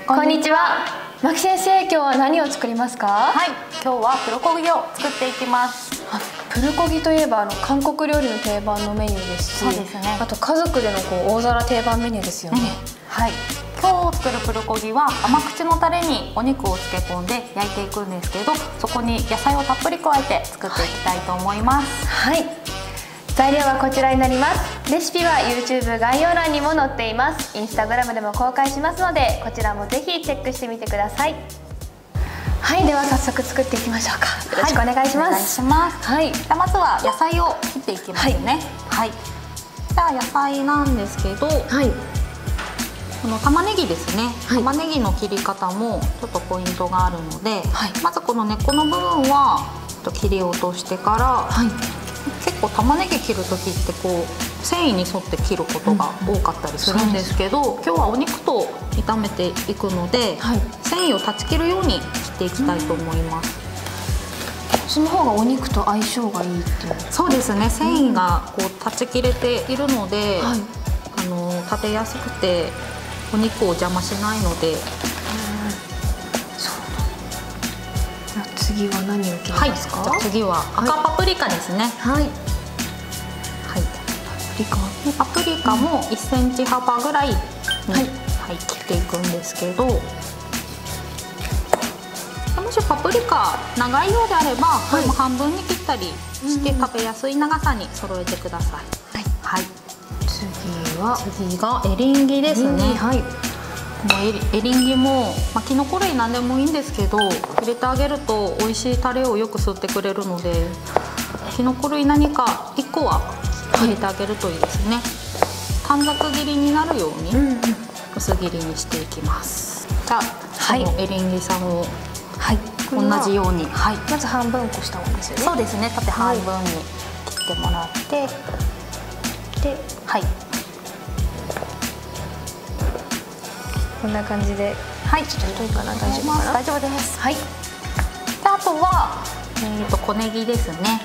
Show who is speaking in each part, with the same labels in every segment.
Speaker 1: こんにちは。牧先生、今日は何を作りますか？
Speaker 2: はい、今日はプルコギを作っていきます。
Speaker 1: プルコギといえば韓国料理の定番のメニューですし、
Speaker 2: そうですね。
Speaker 1: あと家族での大皿定番メニューですよね。
Speaker 2: はい。今日作るプルコギは甘口のタレにお肉を漬け込んで焼いていくんですけど、そこに野菜をたっぷり加えて作っていきたいと思います。
Speaker 1: はい。材料はこちらになります。レシピは YouTube 概要欄にも載っています。Instagram でも公開しますので、こちらもぜひチェックしてみてください。はい、では早速作っていきましょうか。よろしくお願いします。
Speaker 2: はい。じゃあまずは野菜を切っていきますね。はい。じゃあ野菜なんですけど、はい。この玉ねぎですね。玉ねぎの切り方もちょっとポイントがあるので、まずこの根っこの部分は切り落としてから。結構玉ねぎ切る時って繊維に沿って切ることが多かったりするんですけど、今日はお肉と炒めていくので、繊維を断ち切るように切っていきたいと思います。
Speaker 1: その方がお肉と相性がいいっていう。
Speaker 2: そうですね。繊維が断ち切れているので、食べやすくてお肉を邪魔しないので。
Speaker 1: 次は何を切りますか？
Speaker 2: 次は赤パプリカですね。はい。パプリカも1センチ幅ぐらいに切っていくんですけど、もしパプリカ長いようであれば、これも半分に切ったりして食べやすい長さに揃えてください。はい。次がエリンギですね。エリンギもきのこ類なんでもいいんですけど、入れてあげると美味しいタレをよく吸ってくれるので、きのこ類何か1個は入れてあげるといいですね。短冊切りになるように薄切りにしていきます。じゃあそのエリンギさんを同じように、
Speaker 1: まず半分こした方がいいですよね。
Speaker 2: そうですね。縦半分に切ってもらって、で、
Speaker 1: こんな感じで、ちょっと太いかな、大丈夫かな？
Speaker 2: 大丈夫です。はい。で、あとは小ネギですね。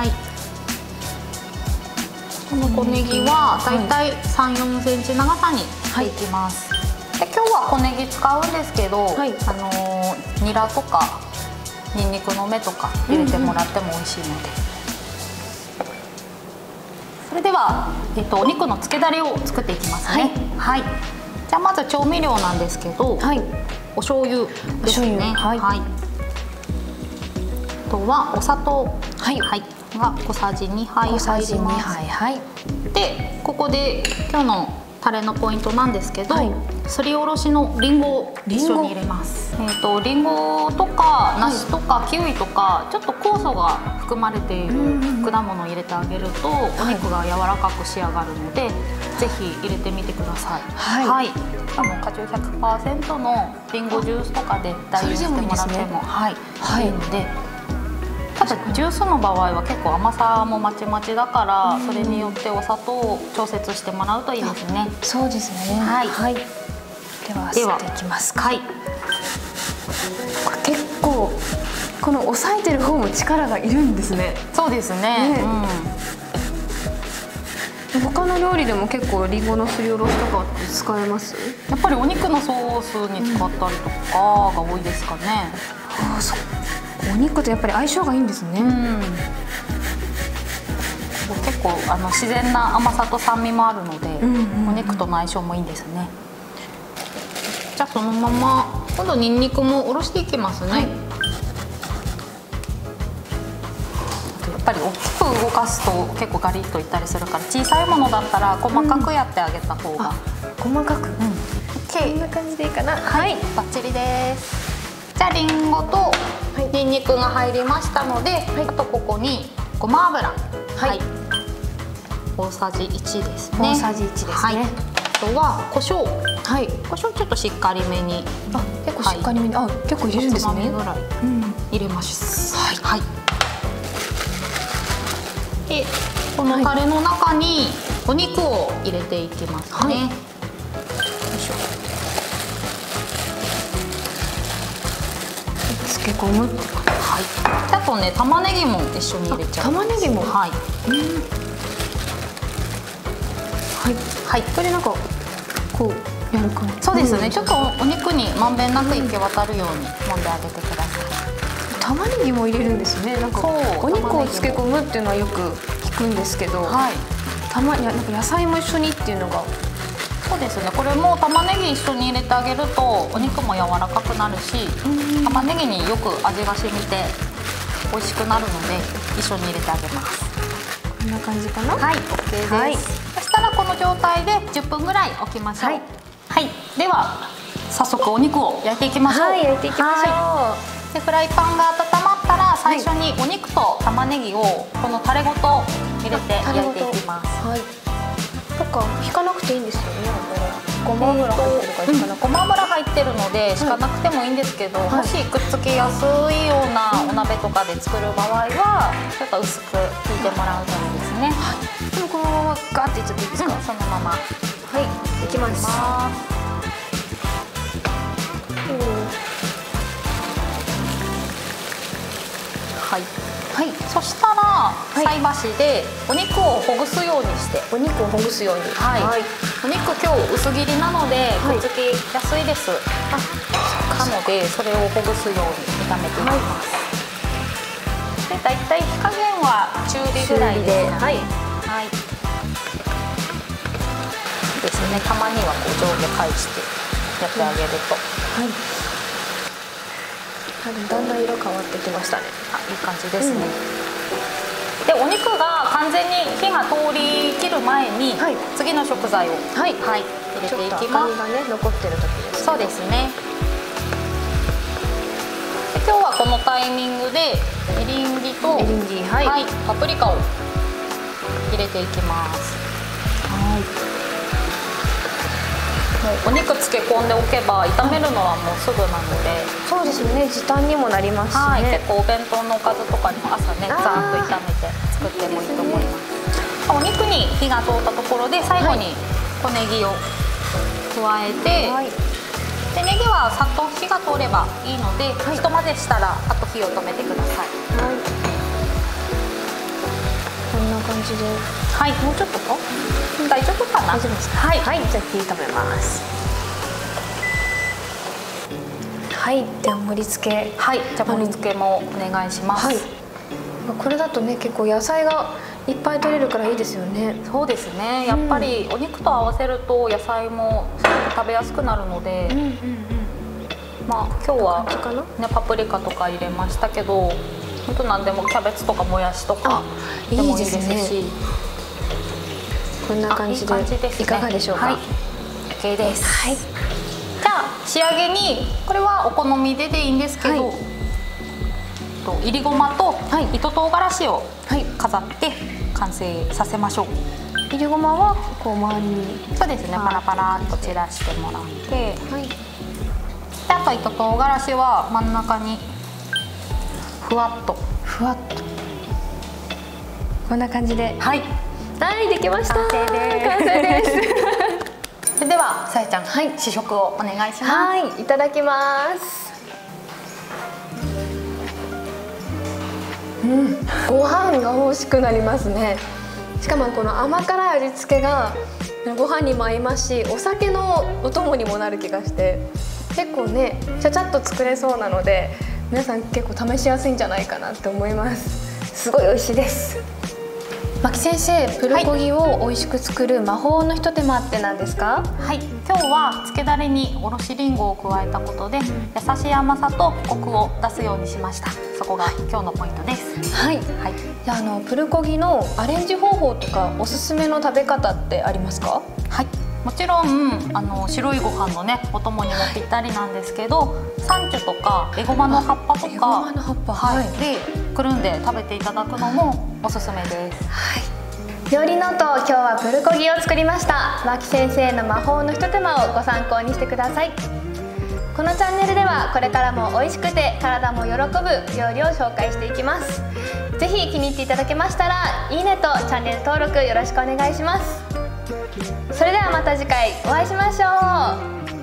Speaker 2: この小ネギはだいたい3、4センチ長さにしていきます。で、今日は小ネギ使うんですけど、ニラとかニンニクの芽とか入れてもらっても美味しいので。それではお肉の漬けだれを作っていきますね。じゃあまず調味料なんですけど、お醤油ですね。あとはお砂糖が小さじ2杯入ります。で、ここで今日のタレのポイントなんですけど、すりおろしのりんごを一緒に入れます。りんごとか梨とかキウイとかちょっと酵素が含まれている果物を入れてあげるとお肉が柔らかく仕上がるので、ぜひ入れてみてください。果汁 100% のりんごジュースとかで代用してもらってもいいので、ただジュースの場合は結構甘さもまちまちだから、それによってお砂糖を調節してもらうといいですね。
Speaker 1: そうですね。では吸っていきますか。結構この押さえてる方も力がいるんですね。
Speaker 2: そうですね。
Speaker 1: 他の料理でも結構りんごのすりおろしとかって使えます？
Speaker 2: やっぱりお肉のソースに使ったりとかが多いですかね。
Speaker 1: お肉とやっぱり相性がいいんですね。
Speaker 2: 結構自然な甘さと酸味もあるので、お肉との相性もいいんですね。じゃあそのまま今度にんにくもおろしていきますね。やっぱり大きく動かすと結構ガリッといったりするから、小さいものだったら細かくやってあげた方が。
Speaker 1: 細かく。こんな感じでいいかな。
Speaker 2: バッチリです。じゃありんごとにんにくが入りましたので、あとここにごま油、大さじ1ですね。
Speaker 1: 大さじ1ですね。
Speaker 2: あとは胡椒、胡椒ちょっとしっかりめに、
Speaker 1: 結構しっかりめに、結構入れるんですね。
Speaker 2: おつまみぐらい入れます。で、このタレの中にお肉を入れていきますね。
Speaker 1: 漬け込む。
Speaker 2: あとね、玉ねぎも一緒に入れちゃう。
Speaker 1: 玉ねぎも。これなんかやる感じ。
Speaker 2: そうですね、ちょっとお肉にまんべんなく行き渡るように揉んであげてください。
Speaker 1: 玉ねぎも入れるんですね。なんかお肉を漬け込むっていうのはよく聞くんですけど、
Speaker 2: はい、
Speaker 1: なんか野菜も一緒にっていうのが。
Speaker 2: そうですね、これも玉ねぎ一緒に入れてあげるとお肉も柔らかくなるし、玉ねぎによく味が染みて美味しくなるので一緒に入れてあげます。
Speaker 1: こんな感じかな。
Speaker 2: はい、 OK です、
Speaker 1: はい、
Speaker 2: そしたらこの状態で10分ぐらい置きましょう。
Speaker 1: はい、
Speaker 2: はい、では早速お肉を焼いていきましょう。
Speaker 1: はい、焼いていきましょう。
Speaker 2: はい、でフライパンが温まったら最初にお肉と玉ねぎをこのタレごと入れて焼いていきます。
Speaker 1: はい。とか引かなくていいんですよね。ごま油入ってるから引かなくて、
Speaker 2: ごま油入ってるので引かなくてもいいんですけど、もしくっつきやすいようなお鍋とかで作る場合はちょっと薄く引いてもらうといいですね。
Speaker 1: はい、でもこのままガーっていっちゃっていいですか。
Speaker 2: そのまま
Speaker 1: はいいきます。
Speaker 2: はいはい、そしたら菜箸でお肉をほぐすようにして、
Speaker 1: お肉をほぐすように。
Speaker 2: はい、お肉今日薄切りなのでくっつきやすいです。なのでそれをほぐすように炒めていきます。でだいたい火加減は中火ぐらいで、はいはいですね。たまにはこう上下返してやってあげると、
Speaker 1: はい。だんだん色変わってきましたね。
Speaker 2: いい感じですね。でお肉が完全に火が通り切る前に、次の食材を、入れていきます。
Speaker 1: 赤身がね残ってる時です。
Speaker 2: そうですね。で今日はこのタイミングでエリンギとパプリカを入れていきます。もうお肉漬け込んでおけば炒めるのはもうすぐなので、
Speaker 1: そうですね、時短にもなりますしね。
Speaker 2: 結構お弁当のおかずとかにも朝ねザーッと炒めて作ってもいいと思います。お肉に火が通ったところで最後に小ネギを加えて、でネギはさっと火が通ればいいので、ひと混ぜしたらあと火を止めてください。
Speaker 1: こんな感じで、もうちょっとか
Speaker 2: 大丈夫かな。
Speaker 1: 大丈夫ですか。はい、じゃあ火止めます。はい、では盛り付け。
Speaker 2: はい、じゃあ盛り付けもお願いします。
Speaker 1: これだとね結構野菜がいっぱい取れるからいいですよね。
Speaker 2: そうですね、やっぱりお肉と合わせると野菜もすごく食べやすくなるので、まあ今日はねパプリカとか入れましたけど、本当なんでもキャベツとかもやしとかでもいいですし、
Speaker 1: こんな感じでいかがでしょうか。
Speaker 2: はい、OK です。はい、じゃあ仕上げにこれはお好みでいいんですけど、いりごまと糸唐辛子を飾って完成させましょう。
Speaker 1: いりごまはこう周りに、
Speaker 2: そうですね、パラパラっと散らしてもらって、であと糸唐辛子は真ん中にふわっと
Speaker 1: こんな感じで、
Speaker 2: はい
Speaker 1: できました。完成です。
Speaker 2: それではさやちゃん、試食をお願いします。
Speaker 1: はい、いただきます。ご飯が欲しくなりますね。しかもこの甘辛い味付けがご飯にも合いますし、お酒のお供にもなる気がして、結構ねちゃちゃっと作れそうなので皆さん結構試しやすいんじゃないかなって思います。すごい美味しいです。牧先生、プルコギを美味しく作る魔法のひと手間って何ですか？
Speaker 2: はい、今日は漬けだれにおろしりんごを加えたことで優しい甘さとコクを出すようにしました。そこが今日のポイントです。
Speaker 1: はい、じゃあプルコギのアレンジ方法とかおすすめの食べ方ってありますか？
Speaker 2: はい、もちろん白いご飯のねお供にもぴったりなんですけど、サンチュとかエゴマの葉っぱとかでくるんで食べていただくのもおすすめです。
Speaker 1: 料理ノート、今日はプルコギを作りました。牧先生の魔法のひと手間をご参考にしてください。このチャンネルではこれからも美味しくて体も喜ぶ料理を紹介していきます。ぜひ気に入っていただけましたらいいねとチャンネル登録よろしくお願いします。それではまた次回お会いしましょう。